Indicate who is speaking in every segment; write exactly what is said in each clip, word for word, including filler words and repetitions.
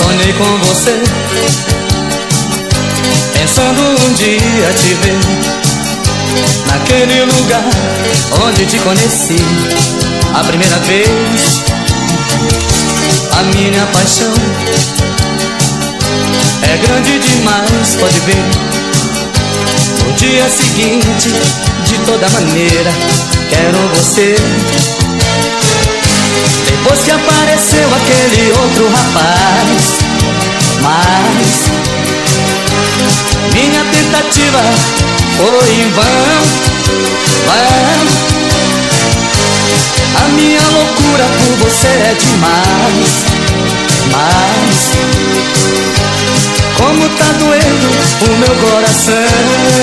Speaker 1: Sonhei com você, pensando um dia te ver naquele lugar onde te conheci a primeira vez. A minha paixão é grande demais, pode ver. No dia seguinte, de toda maneira, quero você. Depois que apareceu aquele outro rapaz, mas minha tentativa foi em vão, vão. A minha loucura por você é demais, mas como tá doendo o meu coração.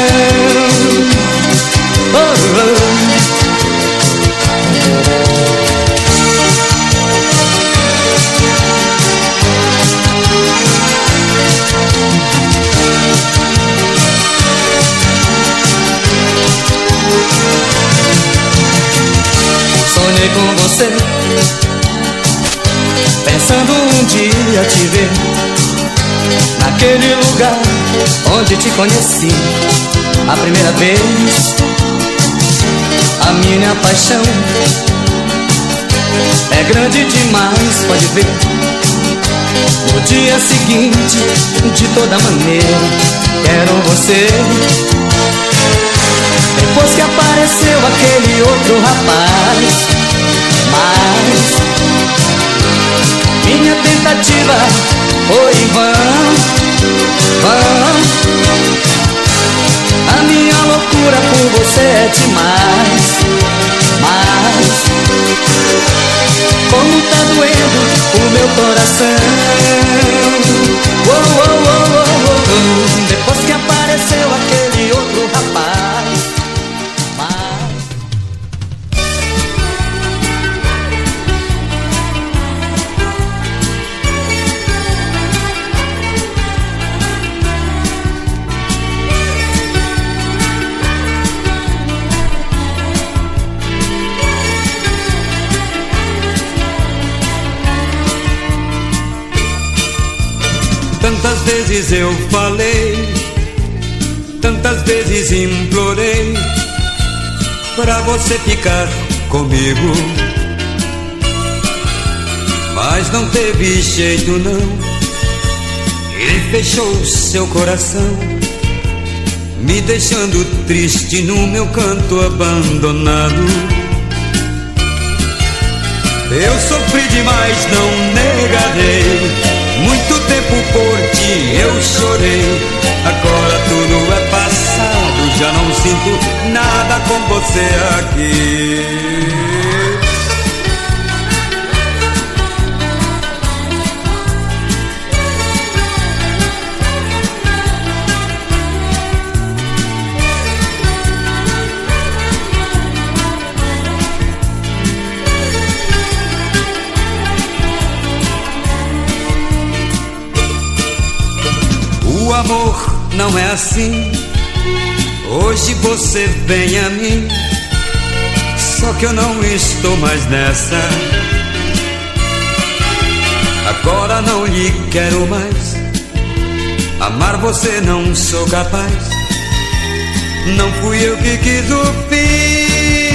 Speaker 1: Oh, oh. Sonhei com você, pensando um dia te ver naquele lugar onde te conheci a primeira vez. A minha paixão é grande demais, pode ver. No dia seguinte, de toda maneira, quero você. Depois que apareceu aquele outro rapaz, mas minha tentativa foi em vão, vão. A minha loucura por você é demais, mas como tá doendo o meu coração. Oh, oh, oh, oh, oh. Depois que apareceu aquele outro rapaz, mas...
Speaker 2: Tantas vezes eu falei, tantas vezes implorei pra você ficar comigo, mas não teve jeito não. Ele fechou seu coração, me deixando triste no meu canto abandonado. Eu sofri demais, não negarei. Muito tempo por ti eu chorei. Agora tudo é passado, já não sinto nada com você aqui. O amor não é assim. Hoje você vem a mim, só que eu não estou mais nessa. Agora não lhe quero mais. Amar você não sou capaz. Não fui eu que quis o fim.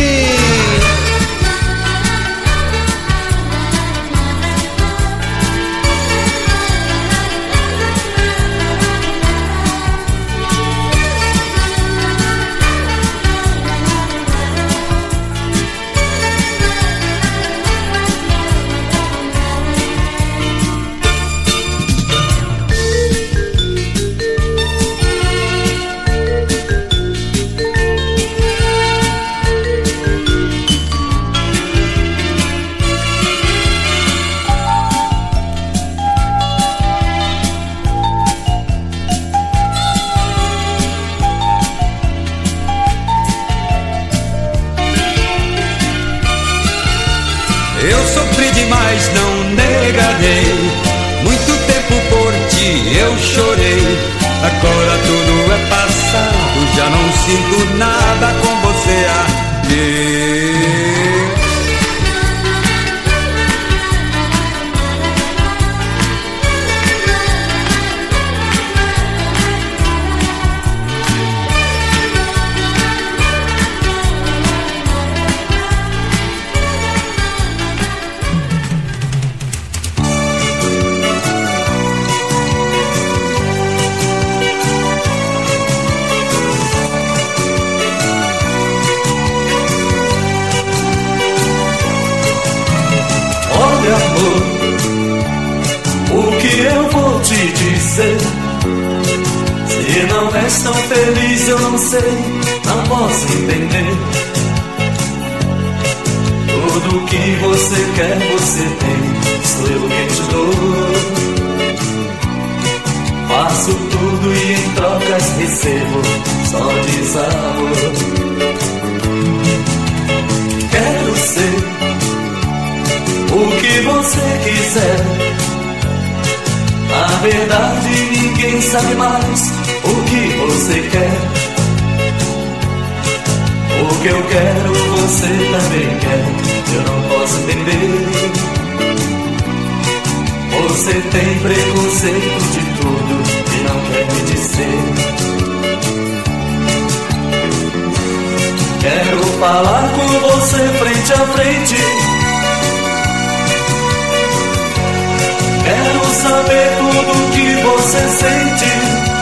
Speaker 2: Eu sofri demais, não negarei. Muito tempo por ti eu chorei. Agora tudo é passado, já não sinto nada com você aqui.
Speaker 1: eu vou te dizer. Se não és tão feliz eu não sei, não posso entender. Tudo que você quer você tem, sou eu quem te dou. Faço tudo e em trocas recebo só desamor. Quero ser o que você quiser. Na verdade ninguém sabe mais o que você quer. O que eu quero você também quer, eu não posso entender. Você tem preconceito de tudo e não quer me dizer. Quero falar com você frente a frente. Quero saber tudo que você sente.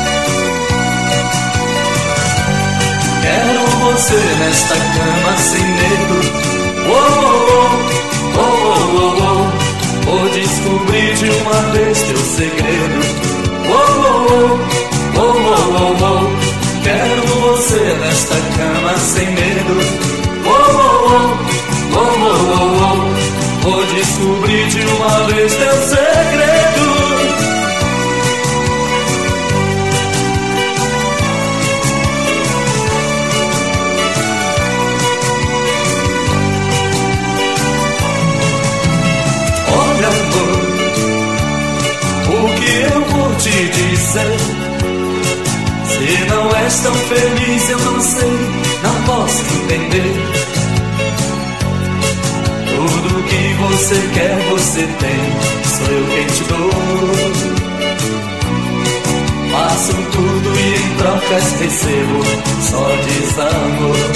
Speaker 1: Quero você nesta cama sem medo. Oh, oh, oh, oh, oh, oh. Vou descobrir de uma vez teu segredo. Oh, oh, oh, oh, oh, oh. Quero você nesta cama sem medo. Oh, oh, oh, oh, oh, oh. Vou descobrir de uma vez teu segredo. O que eu vou te dizer? Se não és tão feliz eu não sei, não posso entender. Tudo que você quer você tem, sou eu quem te dou. Faço tudo e em trocas recebo só desamor.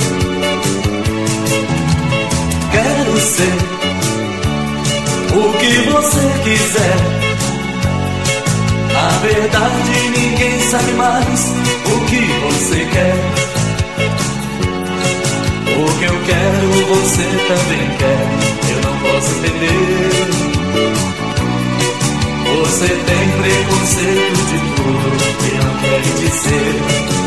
Speaker 1: Quero ser o que você quiser. Na verdade ninguém sabe mais o que você quer. O que eu quero você também quer, eu não posso entender. Você tem preconceito de tudo e não quer dizer.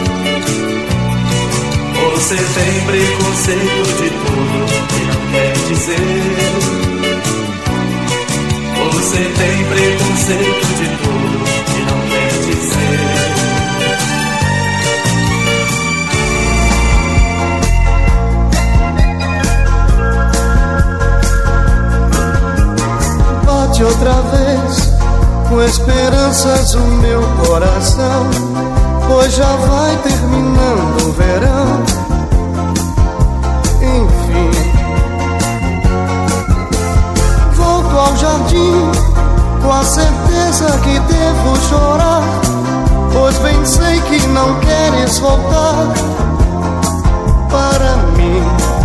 Speaker 1: Você tem preconceito de tudo e não quer dizer. Você tem preconceito de tudo e não quer dizer.
Speaker 3: Bate outra vez com esperanças o meu coração, pois já vai terminando o verão. Enfim, volto ao jardim com a certeza que devo chorar, pois bem sei que não queres voltar para mim.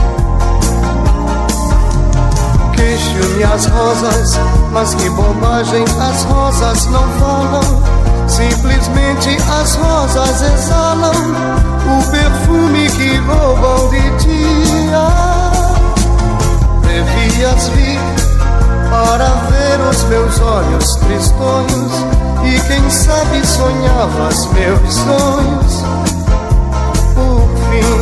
Speaker 3: Queixo-me as rosas, mas que bobagem, as rosas não falam. Simplesmente as rosas exalam o perfume que roubam de dia. Devias vir para ver os meus olhos tristonhos e quem sabe sonhavas meus sonhos. Por fim,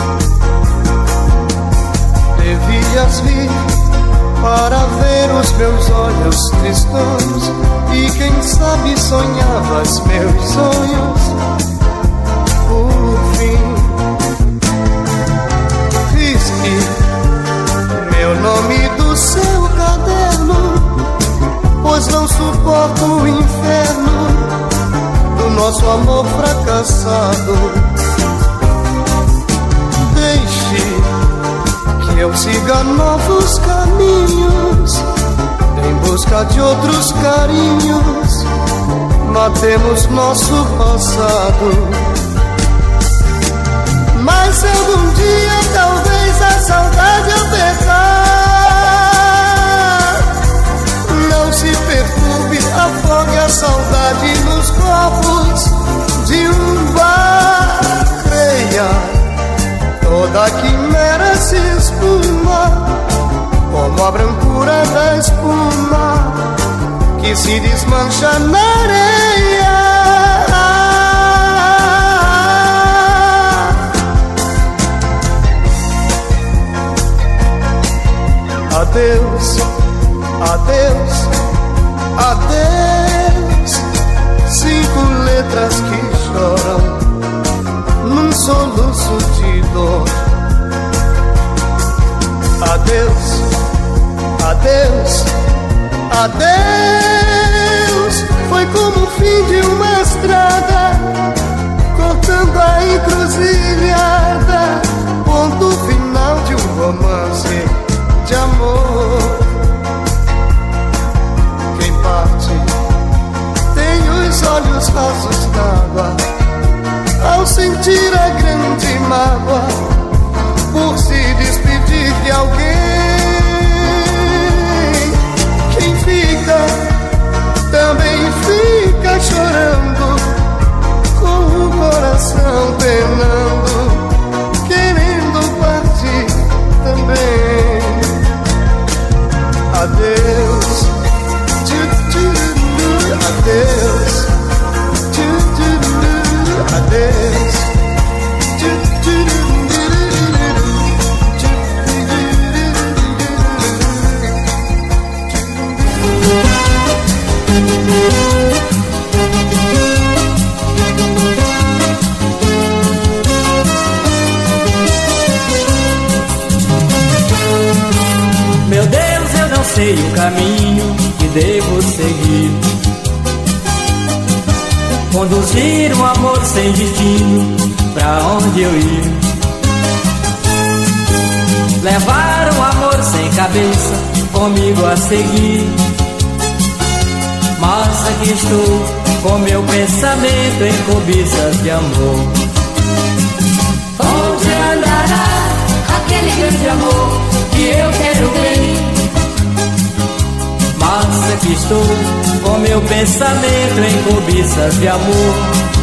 Speaker 3: devias vir para ver os meus olhos tristonhos e quem sabe sonhavas meus sonhos. Por fim, risque meu nome do seu caderno, pois não suporto o inferno do nosso amor fracassado. Deixe que eu siga novos caminhos em busca de outros carinhos. Matemos nosso passado, mas se algum dia talvez a saudade apertar, não se perturbe, afogue a saudade nos copos de um bar. Creia, toda quimera se espuma, como a brancura da espuma que se desmancha na Adeus, foi como o fim de uma estrada, cortando a encruzilhada, ponto final de um romance de amor. Quem parte tem os olhos rasos d'água ao sentir a grande mágoa por se despedir de alguém. Quem fica também fica chorando, com o coração penando, querendo partir também. Adeus, tchu, tchu, adeus, tchu, tchu, adeus, tchu, tchu,
Speaker 1: Meu Deus, eu não sei o caminho que devo seguir. Conduzir um amor sem destino, pra onde eu ir? Levar um amor sem cabeça, comigo a seguir. Mas aqui estou, com meu pensamento em cobiças de amor. Onde andará aquele grande amor que eu quero ver? Mas aqui estou, com meu pensamento em cobiças de amor.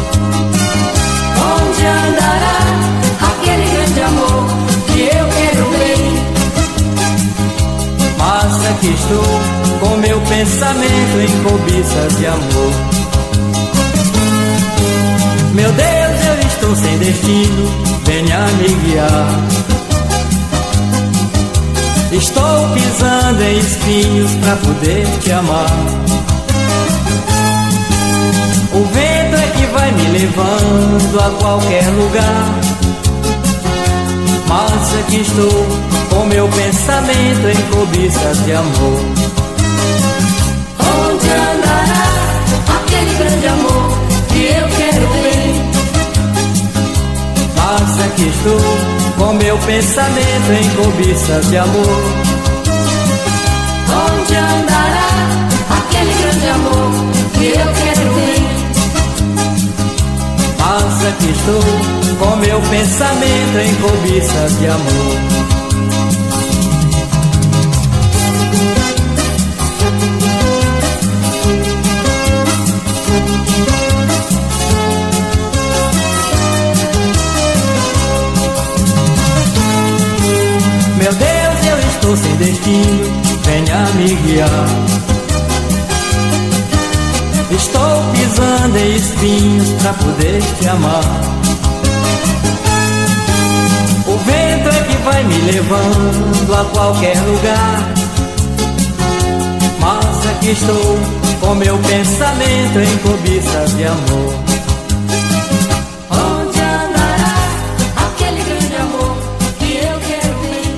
Speaker 1: Onde andará aquele grande amor que eu quero ver? Mas aqui estou, com meu pensamento em cobiças de amor. Meu Deus, eu estou sem destino, venha me guiar. Estou pisando em espinhos pra poder te amar. O vento é que vai me levando a qualquer lugar. Mas aqui estou, com meu pensamento em cobiças de amor. Onde andará aquele grande amor que eu quero ver? Mas aqui estou, com meu pensamento em cobiças de amor. Onde andará aquele grande amor que eu quero ver? Mas aqui estou, com meu pensamento em cobiças de amor. Meu Deus, eu estou sem destino, venha me guiar. Estou pisando em espinhos pra poder te amar. O vento é que vai me levando a qualquer lugar. Mas aqui estou, com meu pensamento em cobiças de amor. Onde andará aquele grande amor que eu quero ver?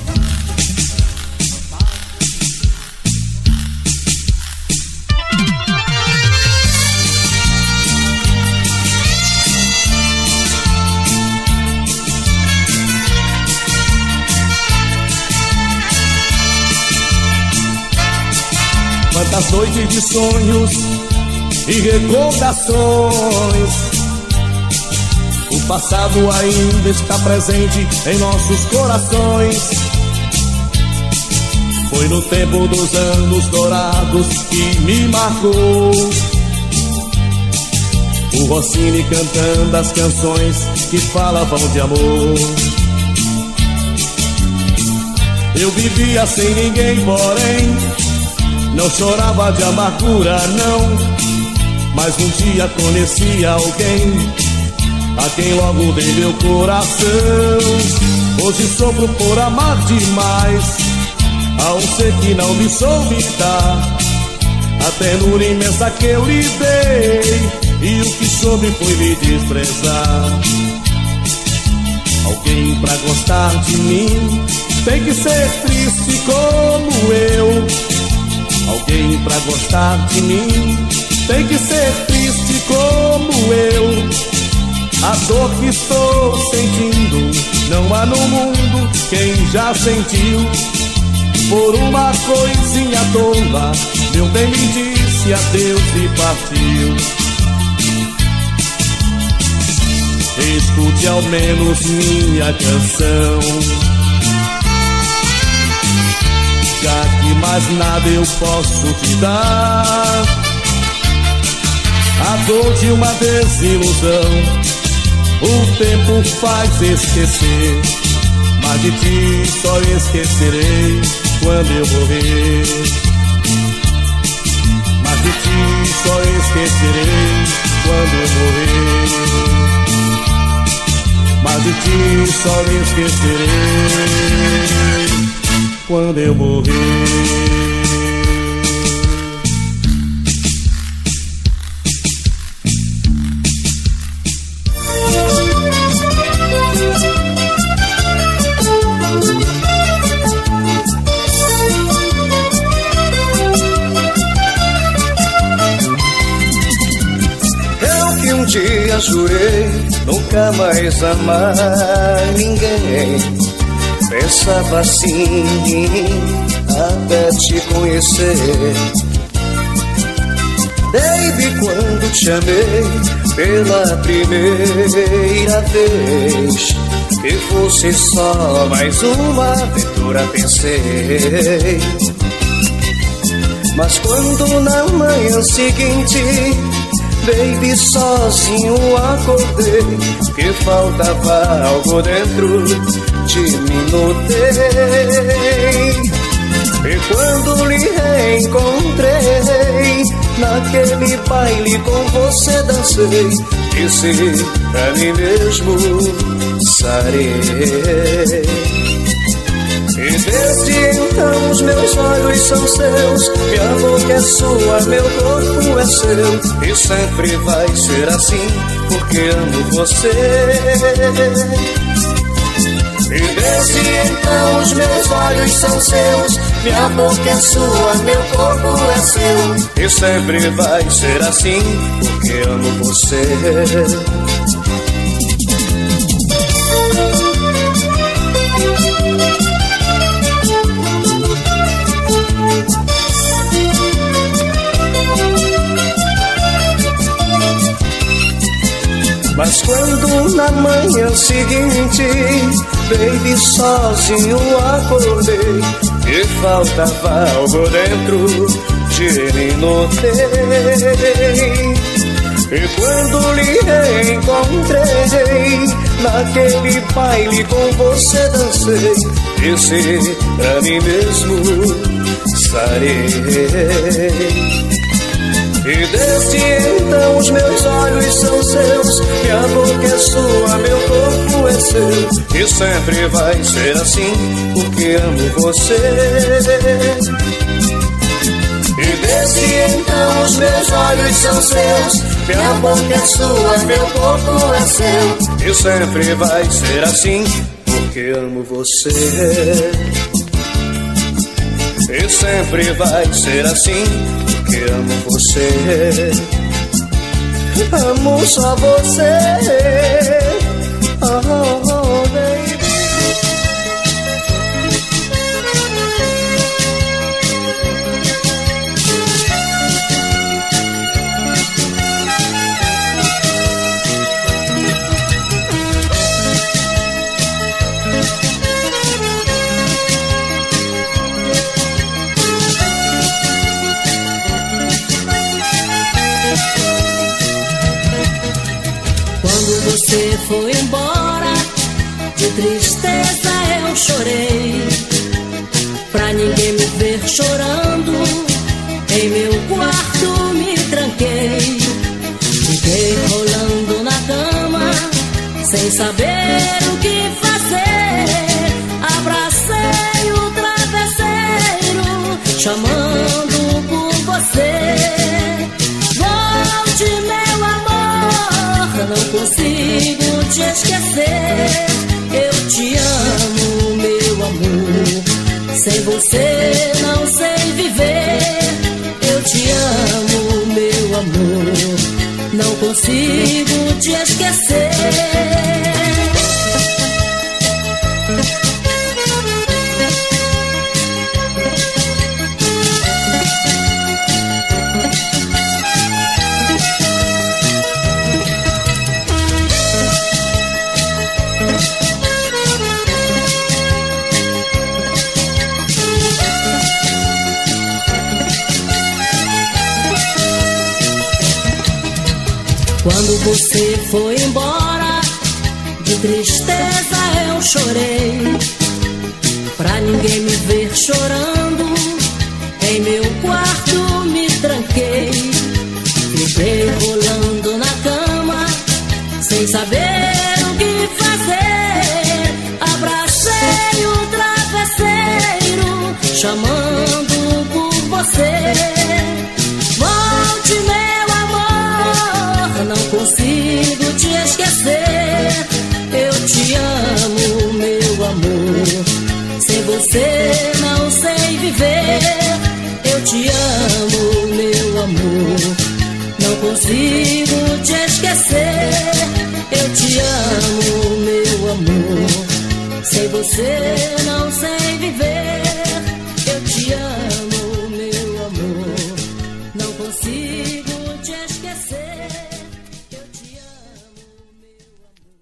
Speaker 4: Quantas noites de sonhos e recordações. O passado ainda está presente em nossos corações. Foi no tempo dos anos dourados que me marcou o Rossini cantando as canções que falavam de amor. Eu vivia sem ninguém, porém não chorava de amargura, não. Mas um dia conheci alguém a quem logo dei meu coração. Hoje sofro por amar demais a um ser que não me soube dar a ternura imensa que eu lhe dei, e o que soube foi me desprezar. Alguém pra gostar de mim tem que ser triste como eu. Alguém pra gostar de mim tem que ser triste como eu. A dor que estou sentindo não há no mundo quem já sentiu. Por uma coisinha tola, meu bem me disse adeus e partiu. Escute ao menos minha canção, já que mais nada eu posso te dar. A dor de uma desilusão o tempo faz esquecer, mas de ti só esquecerei quando eu morrer. Mas de ti só esquecerei quando eu morrer. Mas de ti só esquecerei quando eu morrer.
Speaker 3: Dia jurei nunca mais amar ninguém. Pensava assim até te conhecer. Baby, quando te amei pela primeira vez, que fosse só mais uma aventura, pensei. Mas quando na manhã seguinte, baby, sozinho acordei, que faltava algo dentro de mim, notei. E quando lhe reencontrei, naquele baile com você dancei, disse pra mim mesmo, sarei. E desde então os meus olhos são seus, minha boca é sua, meu corpo é seu, e sempre vai ser assim, porque amo você. E desde então os meus olhos são seus, minha boca é sua, meu corpo é seu, e sempre vai ser assim, porque amo você. Mas quando na manhã seguinte, baby, sozinho acordei, e faltava algo dentro de mim, notei. E quando lhe reencontrei, naquele baile com você dancei, disse pra mim mesmo, sarei. E desde então os meus olhos são seus, minha boca é sua, meu corpo é seu, e sempre vai ser assim, porque amo você. E desde então os meus olhos são seus, minha boca é sua, meu corpo é seu, e sempre vai ser assim, porque amo você. E sempre vai ser assim, porque amo você. Amo só você. Oh, oh, oh, baby.
Speaker 5: Você foi embora, de tristeza eu chorei, pra ninguém me ver chorando, em meu quarto me tranquei. Fiquei rolando na cama, sem saber o que fazer, abracei o travesseiro, chamando por você. Volte, meu amor, não consigo te esquecer. Eu te amo, meu amor, sem você não sei viver. não consigo te esquecer. Quando você foi embora, de tristeza eu chorei. Pra ninguém me ver chorando, em meu quarto me tranquei. Fiquei rolando na cama, sem saber o que fazer. Abracei o travesseiro, chamando por você. Volte, meu amor, não consigo te esquecer. Eu te amo, meu amor, sem você não sei viver. Eu te amo, meu amor, não consigo te esquecer. Eu te amo, meu amor, sem você não sei viver. Eu te amo, meu amor, não consigo te esquecer. Eu te amo, meu amor.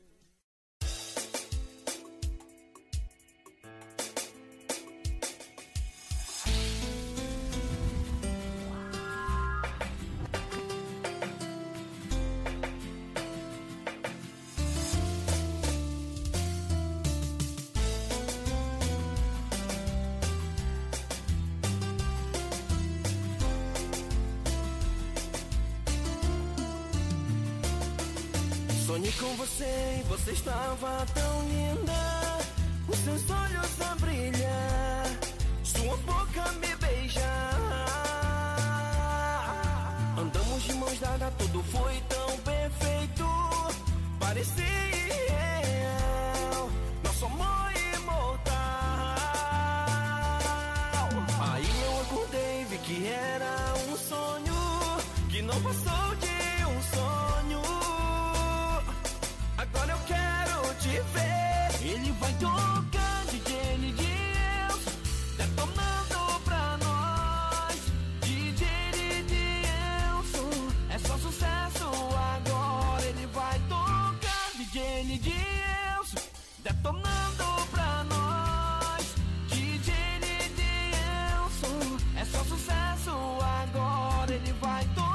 Speaker 6: Sonhei com você e você estava tão linda, os seus olhos a brilhar, sua boca me beijar. Andamos de mãos dadas, tudo foi tão perfeito, parecia irreal, nosso amor imortal. Aí eu acordei, vi que era um sonho, que não passou de um sonho. Agora eu quero te ver. Ele vai tocar D J Lidius, detonando pra nós. D J Lidius, é só sucesso agora. Ele vai tocar D J Lidius, detonando pra nós. D J Lidius, é só sucesso agora. Ele vai tocar.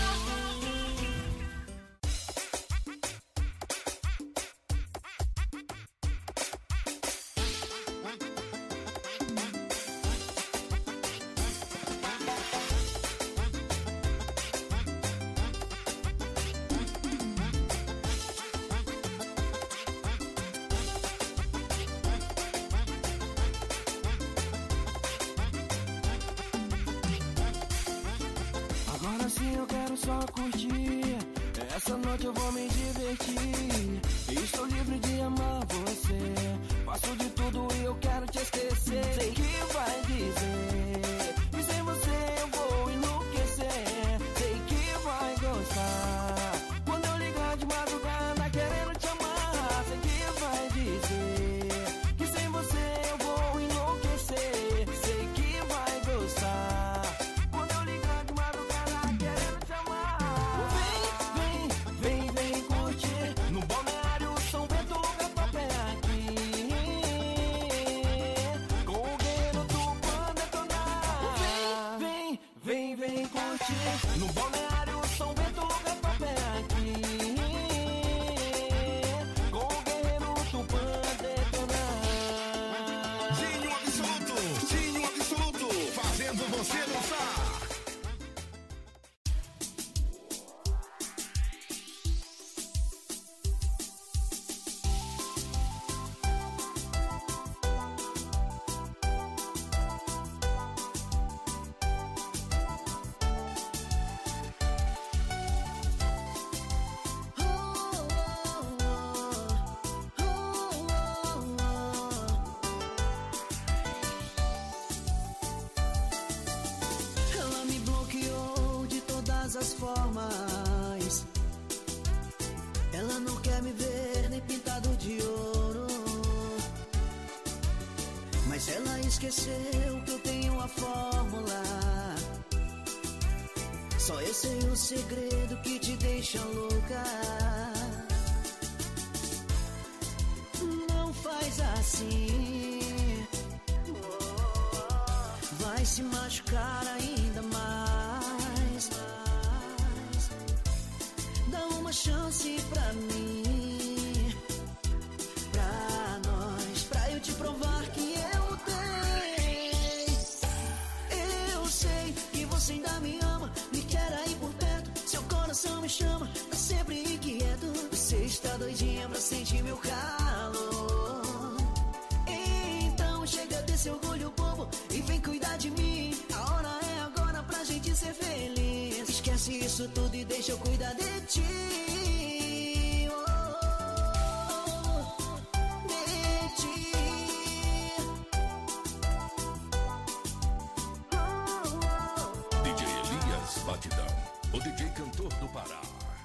Speaker 6: Agora sim eu quero só curtir, essa noite eu vou me divertir. Estou livre de amar você, faço de tudo e eu quero te esquecer. Sei que vai dizer que sem você eu vou enlouquecer. Sei que vai gostar quando eu ligar de madrugada querendo te amar. Sei que vai dizer que sem você eu vou enlouquecer. Sei que vai gostar quando eu ligar de madrugada querendo te amar. Vem, vem, vem, vem curtir no Balneário São Bento, lugar top é aqui, com o guerreiro do Pan detonar. Vem, vem, vem, vem curtir no Balneário São Bento, lugar top é aqui, com o guerreiro do Pan detonar.
Speaker 7: Zinho absoluto, Zinho absoluto, fazendo você dançar.
Speaker 1: Ela não quer me ver nem pintado de ouro, mas ela esqueceu que eu tenho a fórmula. Só eu sei o segredo que te deixa louca. Não faz assim, vai se machucar ainda mais. Dá uma chance pra mim, pra nós, pra eu te provar que eu tenho. Eu sei que você ainda me ama, me quer aí por perto. Seu coração me chama, tá sempre inquieto. Você está doidinha pra sentir meu calor. Então chega desse orgulho bobo e vem cuidar de mim. A hora é agora pra gente ser feliz. Esquece isso tudo e deixa eu cuidar de ti. Oh, de ti.
Speaker 7: D J Elias Batidão, o D J cantor do Pará.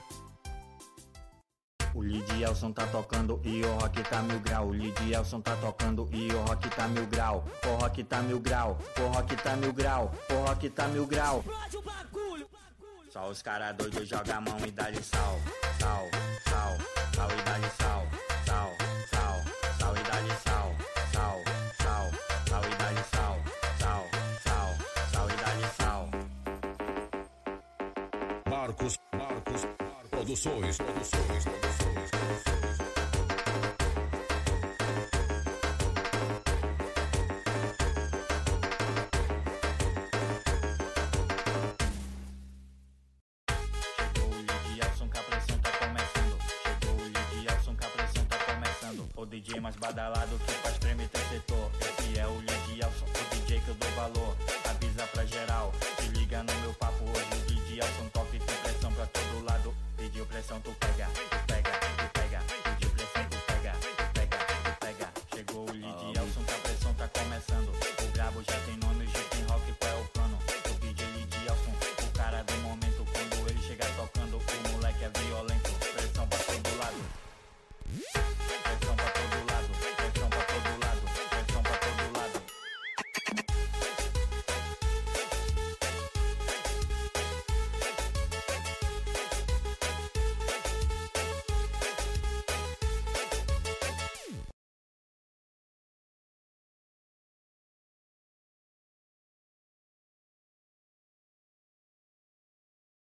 Speaker 8: O Lidielson tá tocando e o rock tá mil grau. O Lidielson tá tocando e o rock tá mil grau. O rock tá mil grau, o rock tá mil grau, o rock tá mil grau. Só os cara doidos joga a mão e dá-lhe sal. Sal, sal, sal e dá-lhe sal. Sal, sal, sal e dá-lhe sal. Sal, sal, sal e dá-lhe sal. Sal, sal, sal e dá-lhe sal.
Speaker 7: Marcos, Marcos, Produções, Produções, Produções.
Speaker 8: O D J mais badalado que faz tremer teu setor. Esse é o Lidielson, o D J que eu dou valor. Avisa pra geral, se liga no meu papo hoje. O Lidielson toca e tem pressão pra todo lado.